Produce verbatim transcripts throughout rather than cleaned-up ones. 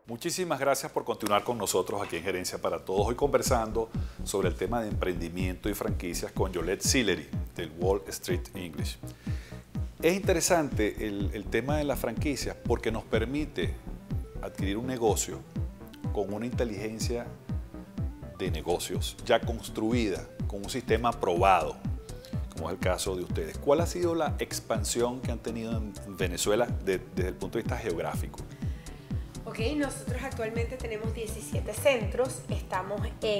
Muchísimas gracias por continuar con nosotros aquí en Gerencia para Todos. Hoy conversando sobre el tema de emprendimiento y franquicias con Yolette Sillery del Wall Street English. Es interesante el, el tema de las franquicias porque nos permite adquirir un negocio con una inteligencia de negocios ya construida, con un sistema probado, como es el caso de ustedes. ¿Cuál ha sido la expansión que han tenido en Venezuela de, desde el punto de vista geográfico? Ok, nosotros actualmente tenemos diecisiete centros, estamos en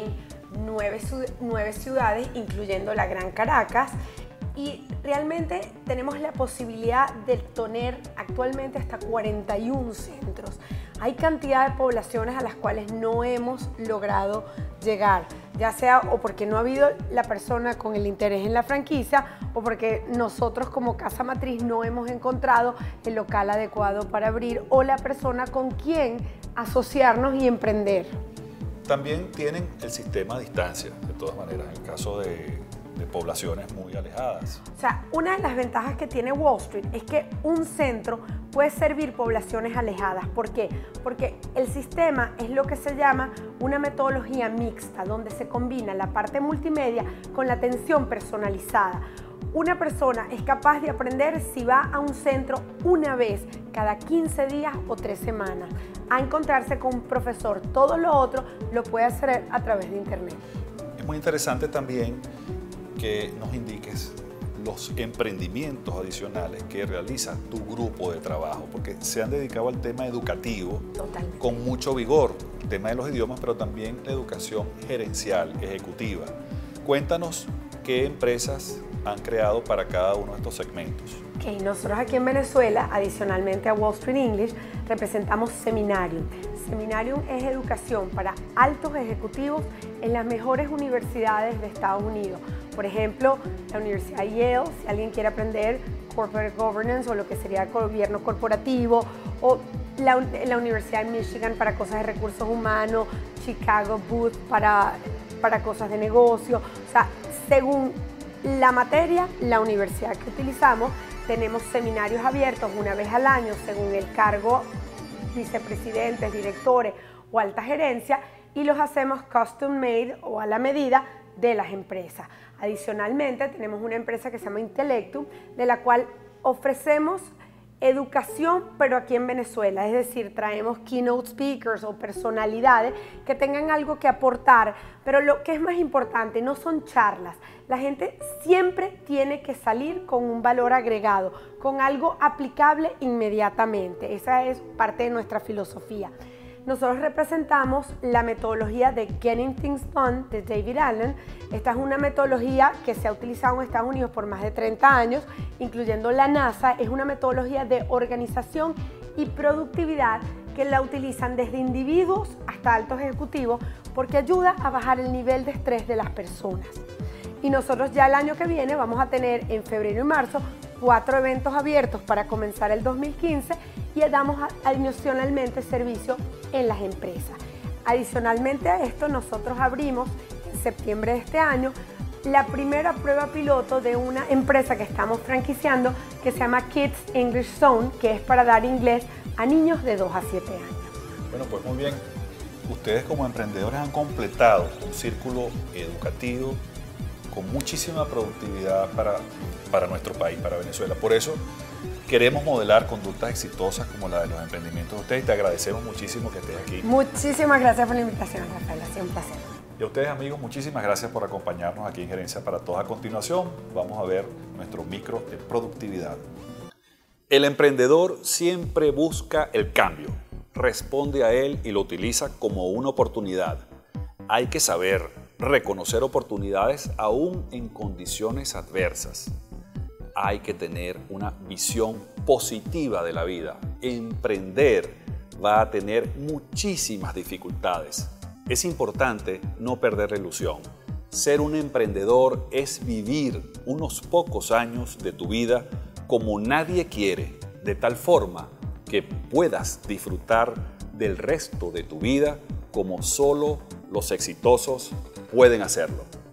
nueve ciudades, incluyendo la Gran Caracas, y realmente tenemos la posibilidad de tener actualmente hasta cuarenta y un centros. Hay cantidad de poblaciones a las cuales no hemos logrado llegar, ya sea o porque no ha habido la persona con el interés en la franquicia o porque nosotros como casa matriz no hemos encontrado el local adecuado para abrir o la persona con quien asociarnos y emprender. También tienen el sistema a distancia, de todas maneras, en el caso de, de poblaciones muy alejadas. O sea, una de las ventajas que tiene Wall Street es que un centro puede servir poblaciones alejadas. ¿Por qué? Porque el sistema es lo que se llama una metodología mixta, donde se combina la parte multimedia con la atención personalizada. Una persona es capaz de aprender si va a un centro una vez cada quince días o tres semanas, a encontrarse con un profesor. Todo lo otro lo puede hacer a través de internet. Es muy interesante también que nos indiques los emprendimientos adicionales que realiza tu grupo de trabajo, porque se han dedicado al tema educativo. Totalmente. Con mucho vigor, el tema de los idiomas, pero también la educación gerencial, ejecutiva. Cuéntanos qué empresas han creado para cada uno de estos segmentos. Okay, nosotros aquí en Venezuela, adicionalmente a Wall Street English, representamos Seminarium. Seminarium es educación para altos ejecutivos en las mejores universidades de Estados Unidos. Por ejemplo, la Universidad Yale, si alguien quiere aprender Corporate Governance o lo que sería el gobierno corporativo, o la, la Universidad de Michigan para cosas de recursos humanos, Chicago Booth para, para cosas de negocio. O sea, según la materia, la universidad que utilizamos, tenemos seminarios abiertos una vez al año según el cargo, vicepresidentes, directores o alta gerencia, y los hacemos custom made o a la medida de las empresas. Adicionalmente, tenemos una empresa que se llama Intellectum, de la cual ofrecemos educación, pero aquí en Venezuela, es decir, traemos keynote speakers o personalidades que tengan algo que aportar, pero lo que es más importante no son charlas. La gente siempre tiene que salir con un valor agregado, con algo aplicable inmediatamente. Esa es parte de nuestra filosofía. Nosotros representamos la metodología de Getting Things Done de David Allen. Esta es una metodología que se ha utilizado en Estados Unidos por más de treinta años, incluyendo la NASA. Es una metodología de organización y productividad que la utilizan desde individuos hasta altos ejecutivos porque ayuda a bajar el nivel de estrés de las personas. Y nosotros ya el año que viene vamos a tener en febrero y marzo cuatro eventos abiertos para comenzar el dos mil quince y damos adicionalmente servicio en las empresas. Adicionalmente a esto, nosotros abrimos en septiembre de este año la primera prueba piloto de una empresa que estamos franquiciando que se llama Kids English Zone, que es para dar inglés a niños de dos a siete años. Bueno, pues muy bien. Ustedes como emprendedores han completado un círculo educativo con muchísima productividad para, para nuestro país, para Venezuela. Por eso queremos modelar conductas exitosas como la de los emprendimientos de ustedes y te agradecemos muchísimo que estés aquí. Muchísimas gracias por la invitación, Rafael, ha sido un placer. Y a ustedes, amigos, muchísimas gracias por acompañarnos aquí en Gerencia para Todos. A continuación vamos a ver nuestro micro de productividad. El emprendedor siempre busca el cambio, responde a él y lo utiliza como una oportunidad. Hay que saber reconocer oportunidades aún en condiciones adversas. Hay que tener una visión positiva de la vida. Emprender va a tener muchísimas dificultades. Es importante no perder la ilusión. Ser un emprendedor es vivir unos pocos años de tu vida como nadie quiere, de tal forma que puedas disfrutar del resto de tu vida como solo los exitosos pueden hacerlo.